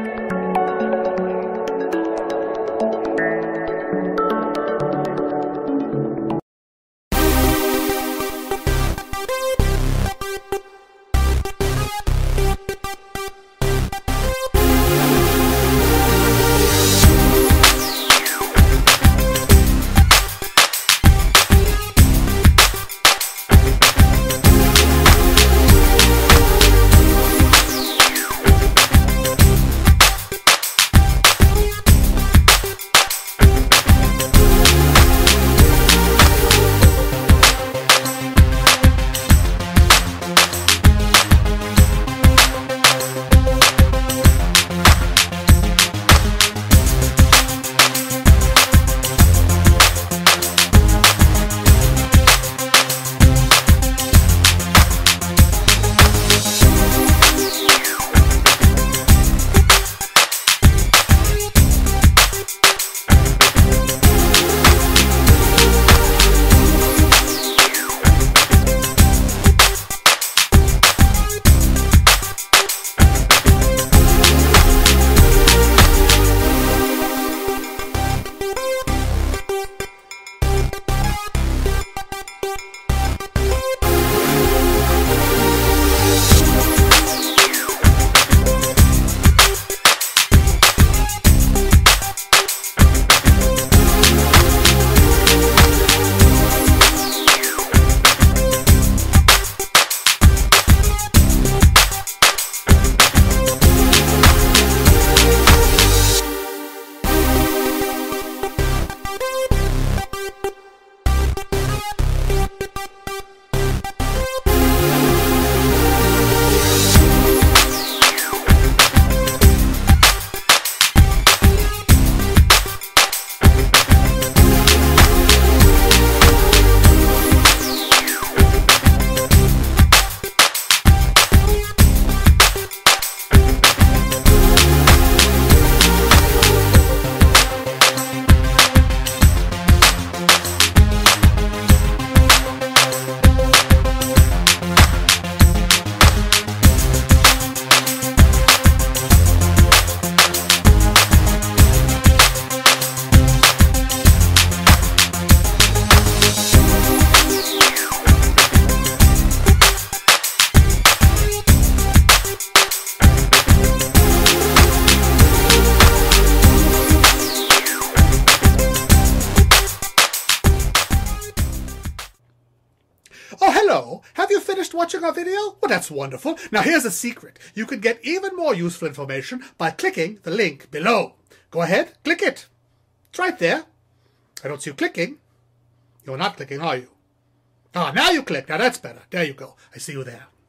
Oh, hello! Have you finished watching our video? Well, that's wonderful. Now here's a secret. You can get even more useful information by clicking the link below. Go ahead, click it. It's right there. I don't see you clicking. You're not clicking, are you? Ah, now you click. Now that's better. There you go. I see you there.